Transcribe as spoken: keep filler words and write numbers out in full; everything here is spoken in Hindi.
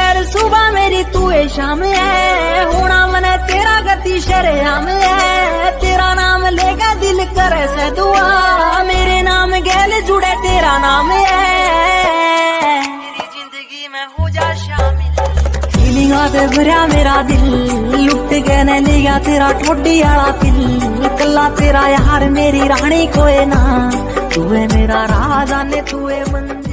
सैर सुबह मेरी तू है शाम है, होना मने तेरा गति शरेआम है। तेरा नाम लेगा दिल करे से दुआ, मेरे नाम गैल जुड़े तेरा नाम है। मेरी जिंदगी में हो जा शामिल, फीलिंगा ते भरा मेरा दिल, लुट के न लिया तेरा ठोडी आला दिल। कल्ला तेरा यार मेरी रानी कोई ना, तू है मेरा राजा ने तू है मंदिर।